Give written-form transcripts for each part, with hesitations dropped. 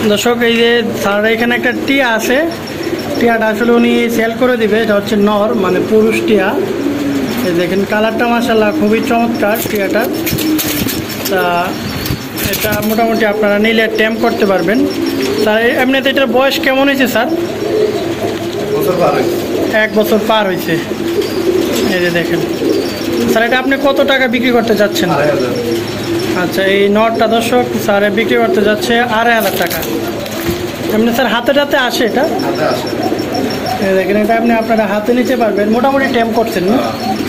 দর্শক এই যে স্যার এখানে একটা টিয়া আছে, টিয়াটা আসলে উনি সেল করে দিবে। এটা হচ্ছে নর, মানে পুরুষ টিয়া। এই দেখেন কালারটা মাশাআল্লাহ খুবই চমৎকার টিয়াটা। তা এটা মোটামুটি আপনারা নিলে টেম করতে পারবেন। স্যার এমনিতে এটার বয়স কেমন হয়েছে স্যার? 1 বছর পার হয়েছে। এই যে দেখেন স্যার, এটা আপনি কত টাকা বিক্রি করতে যাচ্ছেন? আচ্ছা, এই নটটা দর্শক স্যার বিক্রি করতে যাচ্ছে 2,500 টাকা। এমনি স্যার হাতে টাতে আসে এটা? দেখেন এটা আপনি আপনারা হাতে নিতে পারবেন। মোটামুটি টেম করছেন না?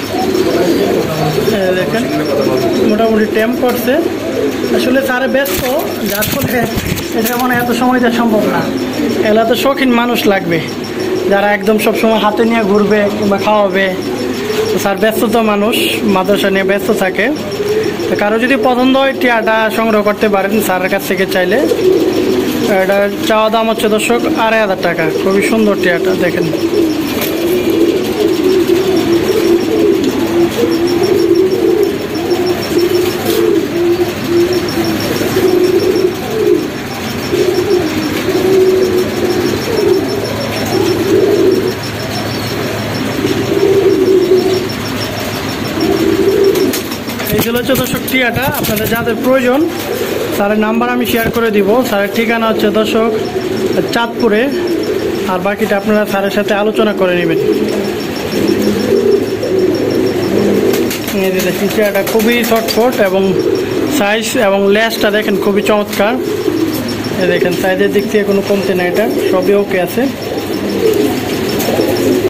দেখেন মোটামুটি টেম করছে। আসলে স্যারে ব্যস্ত, যার ফলে এটা মনে এত সময় দেওয়া সম্ভব না। এগুলো তো শৌখিন মানুষ লাগবে, যারা একদম সবসময় হাতে নিয়ে ঘুরবে কিংবা খাওয়াবে। স্যার ব্যস্ত তো মানুষ, মাদ্রাসা নিয়ে ব্যস্ত থাকে। তো কারো যদি পছন্দ হয় টিয়াটা সংগ্রহ করতে পারেন স্যারের কাছ থেকে চাইলে। এটা চাওয়া দাম হচ্ছে দর্শক 2,500 টাকা। খুবই সুন্দর টিয়াটা দেখেন। এইগুলো হচ্ছে দর্শক টিয়াটা। আপনাদের যাদের প্রয়োজন স্যারের নাম্বার আমি শেয়ার করে দিব। স্যারের ঠিকানা হচ্ছে দর্শক চাঁদপুরে, আর বাকিটা আপনারা স্যারের সাথে আলোচনা করে নেবেন। এই যে দেখেন টিয়াটা খুবই শর্টফট এবং সাইজ এবং লেসটা দেখেন খুবই চমৎকার। এই দেখেন সাইজের দিক থেকে কোনো কমতে না, এটা সবই ওকে আছে।